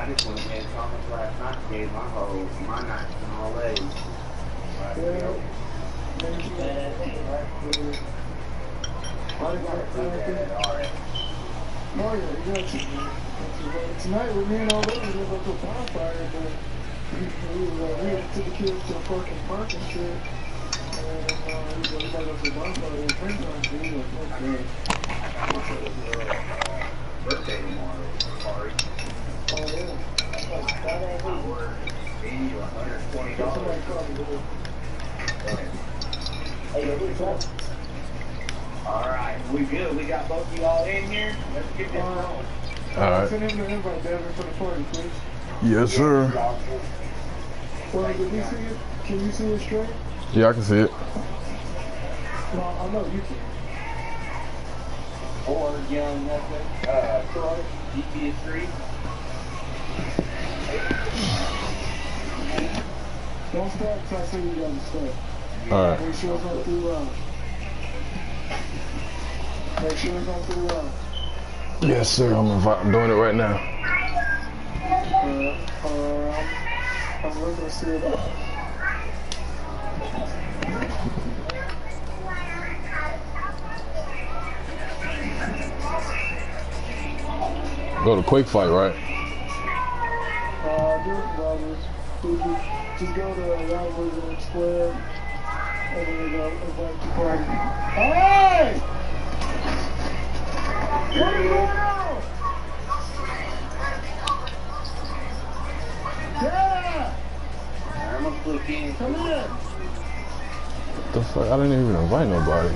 just went ahead and talked last night, gave my nights and all days. Tonight with me and all that, we went up to a bonfire, but we took the kids to a fucking park and shit. And we got to go to the bonfire and drink on it. Okay. Birthday tomorrow, party. Oh, yeah. That's like $80 or $120. Alright, we good. We got both of y'all in here. Let's get this going. Alright. Send him the invite, Devin, for the party, please. Yes, sir. Well, did you see it? Can you see it straight? Yeah, I can see it. No, I know you can. Or young nothing. Troy, GPS3. Don't stop until I say you got to start. Alright. Make sure it's on 3 rounds. Make sure it's on 3 rounds. Yes, sir. I'm doing it right now. I'm looking to see it up. Go to quick fight, right? Just go to Rivalries and Square, and then go invite the party. Hey! What are you doing? Yeah! I'm gonna click in. Come in. What the fuck? I didn't even invite nobody.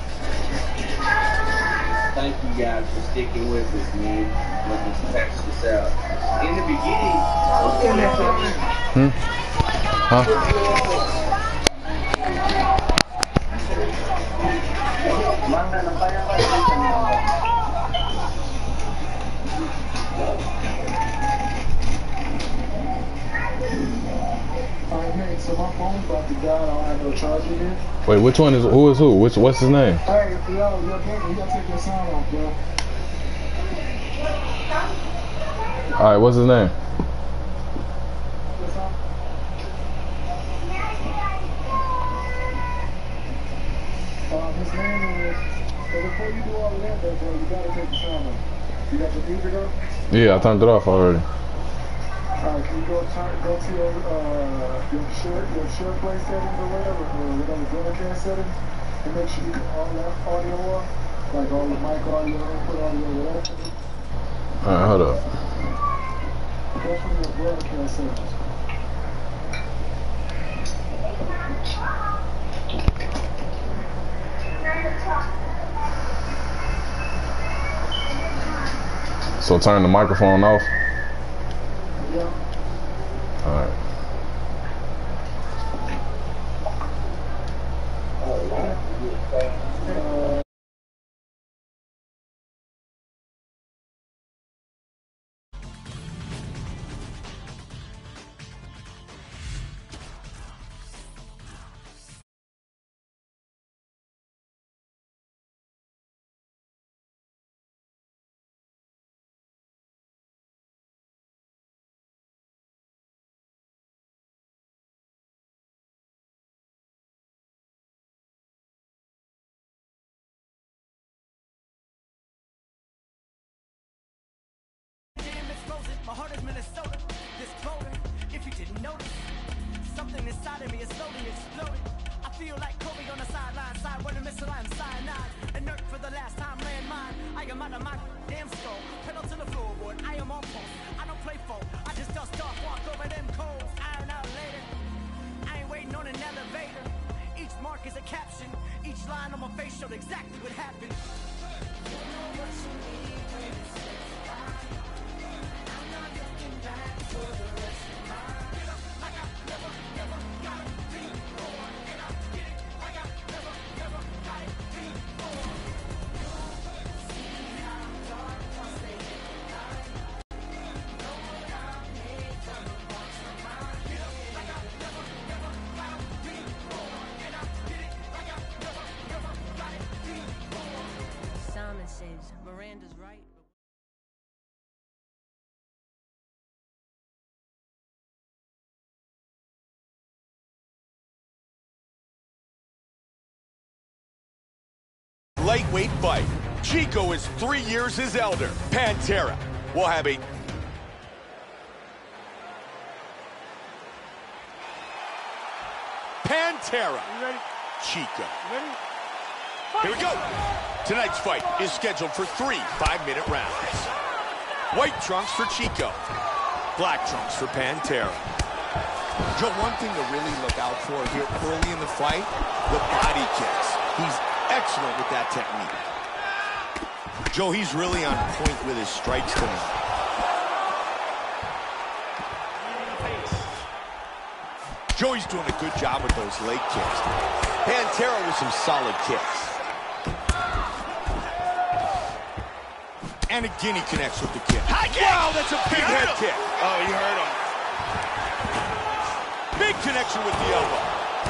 Thank you guys for sticking with us, man. Let's patch this out. In the beginning, Huh? Alright, so my phone's about to die. I don't have no charger here. Wait, which one is who is who? What's his name? Hey, yo, you gotta take your sound off, bro. Alright, what's his name? His name is, but before you do all of that, though, bro, you gotta take the sound off. You got the music up? Yeah, I turned it off already. Alright, can you go to your share play settings or whatever, broadcast settings, and make sure you can all that audio off, like all the mic audio, input audio, whatever. Alright, hold up. Go from your broadcast settings. So turn the microphone off. Yeah. Alright. My heart is Minnesota, this clothing, if you didn't notice, something inside of me is slowly exploding. I feel like Kobe on the sideline, side running missile, I'm cyanide, inert for the last time, landmine. I am out of my damn skull, pedal to the floorboard, I am on pulse. I don't play folk, I just dust off, walk over them coals, iron out later. I ain't waiting on an elevator. Each mark is a caption, each line on my face showed exactly what happened. lightweight fight. Chico is 3 years his elder. Pantera will have a... Pantera. You ready? Chico. You ready? Here we go. Tonight's fight is scheduled for 3 5-minute rounds. White trunks for Chico. Black trunks for Pantera. Joe, one thing to really look out for here early in the fight, the body kicks. He's excellent with that technique. Joe, he's really on point with his strikes tonight. Joey's doing a good job with those leg kicks. Pantera with some solid kicks. And again, he connects with the kick. Wow, that's a big head kick. Oh, you heard him. Big connection with the elbow.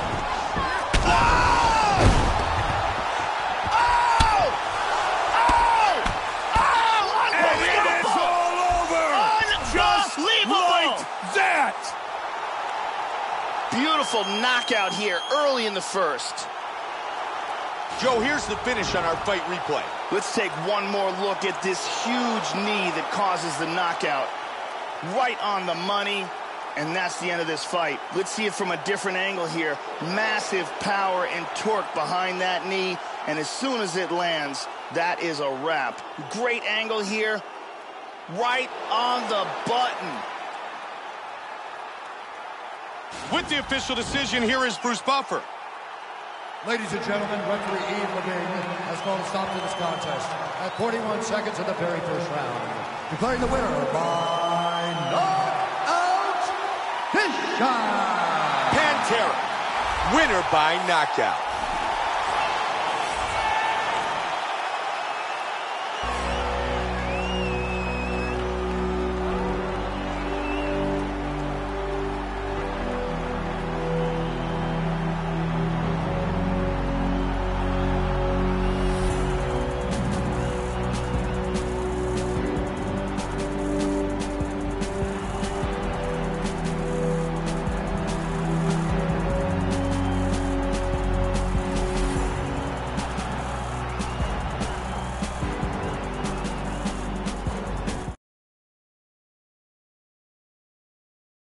Beautiful knockout here early in the first. Joe, here's the finish on our fight replay. Let's take one more look at this huge knee that causes the knockout. Right on the money, and that's the end of this fight. Let's see it from a different angle here. Massive power and torque behind that knee, and as soon as it lands, that is a wrap. Great angle here, right on the button. With the official decision, here is Bruce Buffer. Ladies and gentlemen, referee Ian Levine has called a stop to this contest at 41 seconds of the very first round, declaring the winner by knockout, Pantera. Winner by knockout.